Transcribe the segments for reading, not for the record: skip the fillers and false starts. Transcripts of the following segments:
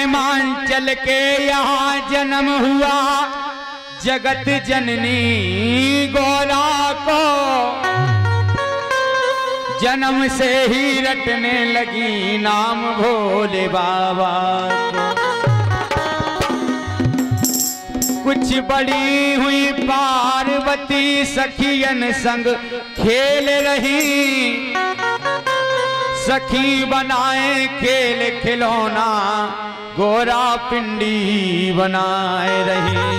हिमांचल के यहाँ जन्म हुआ जगत जननी गौरा को। जन्म से ही रटने लगी नाम भोले बाबा को। कुछ बड़ी हुई पार्वती सखियन संग खेल रही। सखी बनाए खेल खिलौना गोरा पिंडी बनाए रही।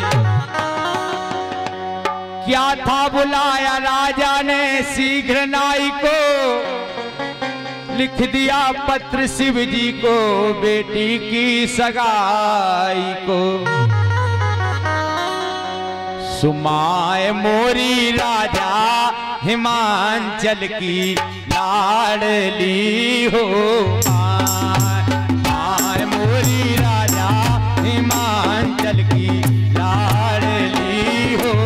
क्या था बुलाया राजा ने शीघ्र नाई को। लिख दिया पत्र शिव जी को बेटी की सगाई को। सुमाए मोरी राजा हिमांचल की लाडली हो। आए मोरी राजा हिमांचल की लाडली हो।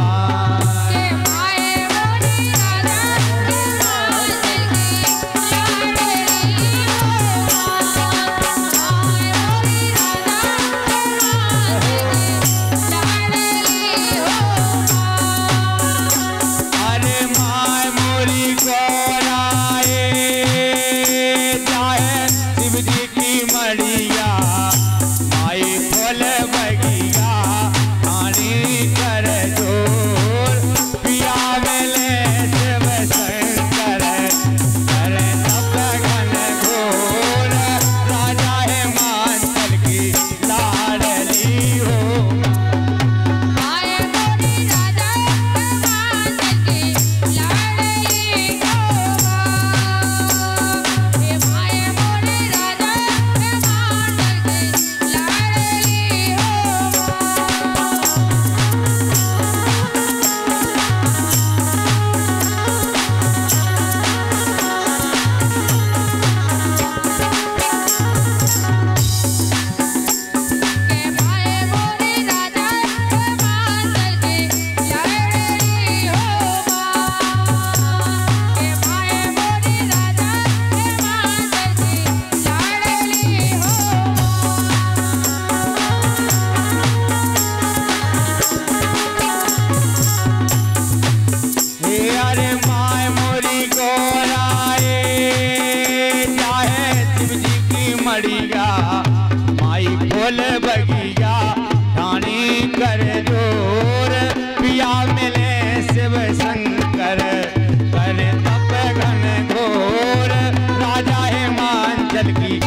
माई फूल बगिया ठानी कर जोर। पिया मिले शिव शंकर करे तप घन घोर। राजा हिमांचल की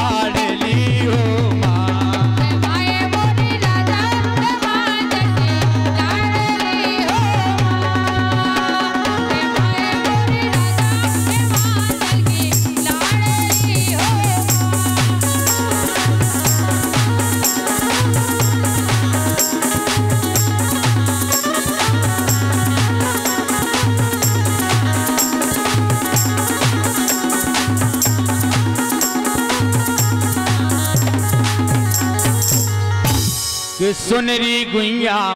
लाडली हो। सुनरी गुइया